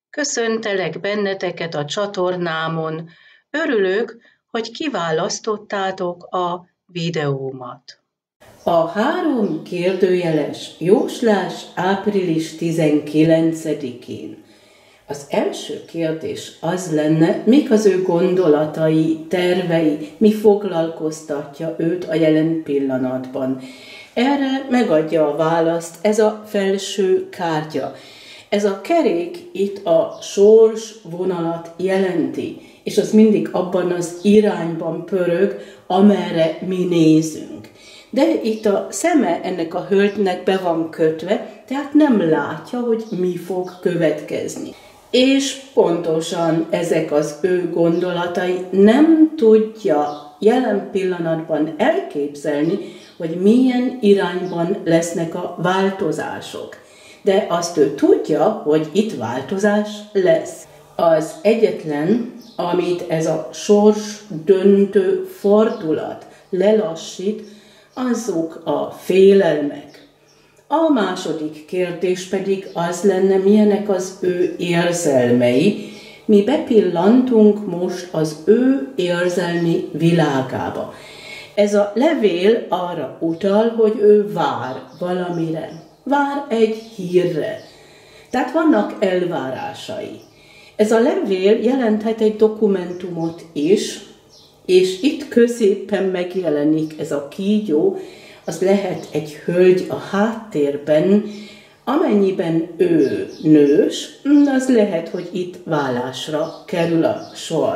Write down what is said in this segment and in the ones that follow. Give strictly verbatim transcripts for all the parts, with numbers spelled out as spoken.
Köszöntelek benneteket a csatornámon. Örülök, hogy kiválasztottátok a videómat. A három kérdőjeles jóslás április tizenkilencedikén. Az első kérdés az lenne, mik az ő gondolatai, tervei, mi foglalkoztatja őt a jelen pillanatban. Erre megadja a választ ez a felső kártya. Ez a kerék itt a sors vonalat jelenti, és az mindig abban az irányban pörög, amerre mi nézünk. De itt a szeme ennek a hölgynek be van kötve, tehát nem látja, hogy mi fog következni. És pontosan ezek az ő gondolatai, nem tudja jelen pillanatban elképzelni, hogy milyen irányban lesznek a változások. De azt ő tudja, hogy itt változás lesz. Az egyetlen, amit ez a sors döntő fordulat lelassít, azok a félelmek. A második kérdés pedig az lenne, milyenek az ő érzelmei. Mi bepillantunk most az ő érzelmi világába. Ez a levél arra utal, hogy ő vár valamire. Vár egy hírre. Tehát vannak elvárásai. Ez a levél jelenthet egy dokumentumot is, és itt középen megjelenik ez a kígyó, az lehet egy hölgy a háttérben, amennyiben ő nős, az lehet, hogy itt vállásra kerül a sor.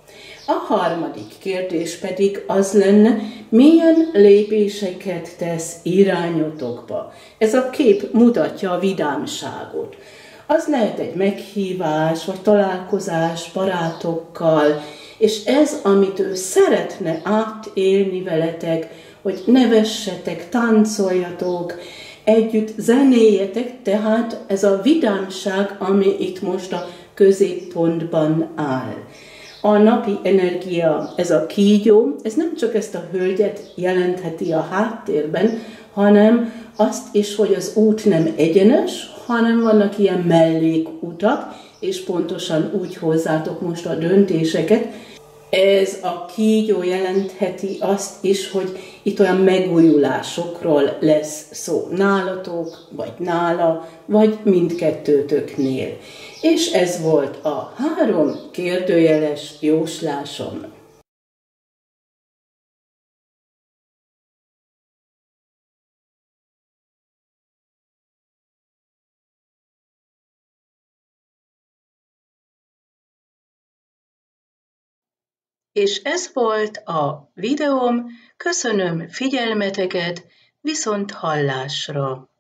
A harmadik kérdés pedig az lenne, milyen lépéseket tesz irányotokba. Ez a kép mutatja a vidámságot. Az lehet egy meghívás, vagy találkozás barátokkal, és ez, amit ő szeretne átélni veletek, hogy nevessetek, táncoljatok, együtt zenéjetek, tehát ez a vidámság, ami itt most a középpontban áll. A napi energia, ez a kígyó, ez nem csak ezt a hölgyet jelentheti a háttérben, hanem azt is, hogy az út nem egyenes, hanem vannak ilyen mellékutak, és pontosan úgy hozzátok most a döntéseket. Ez a kígyó jelentheti azt is, hogy itt olyan megújulásokról lesz szó nálatok, vagy nála, vagy mindkettőtöknél. És ez volt a három kérdőjeles jóslásom. És ez volt a videóm, köszönöm figyelmeteket, viszont hallásra!